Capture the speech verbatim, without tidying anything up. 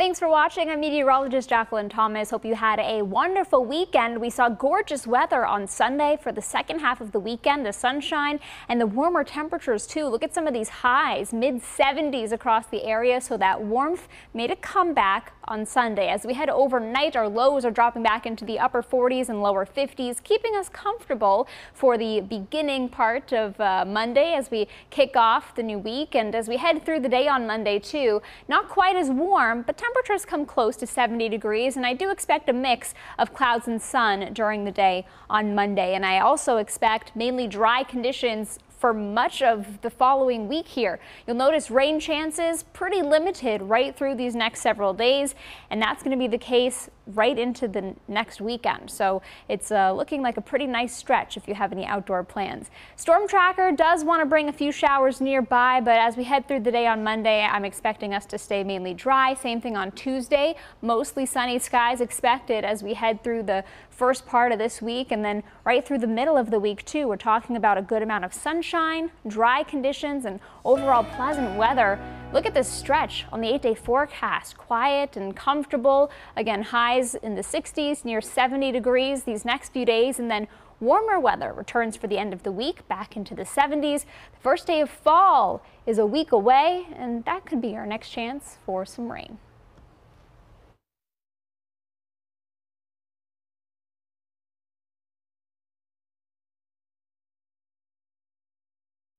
Thanks for watching. I'm meteorologist Jacqueline Thomas. Hope you had a wonderful weekend. We saw gorgeous weather on Sunday for the second half of the weekend, the sunshine and the warmer temperatures too. Look at some of these highs, mid seventies across the area, so that warmth made a comeback on Sunday. As we head overnight, our lows are dropping back into the upper forties and lower fifties, keeping us comfortable for the beginning part of uh, Monday as we kick off the new week. And as we head through the day on Monday too, not quite as warm, but temperatures come close to seventy degrees, and I do expect a mix of clouds and sun during the day on Monday. And I also expect mainly dry conditions for much of the following week here. You'll notice rain chances pretty limited right through these next several days, and that's going to be the case right into the next weekend. So it's uh, looking like a pretty nice stretch if you have any outdoor plans. Storm Tracker does want to bring a few showers nearby, but as we head through the day on Monday, I'm expecting us to stay mainly dry. Same thing on Tuesday. Mostly sunny skies expected as we head through the first part of this week, and then right through the middle of the week too. We're talking about a good amount of sunshine, dry conditions, and overall pleasant weather. Look at this stretch on the eight-day forecast. Quiet and comfortable. Again, highs in the sixties, near seventy degrees these next few days, and then warmer weather returns for the end of the week back into the seventies. The first day of fall is a week away, and that could be our next chance for some rain.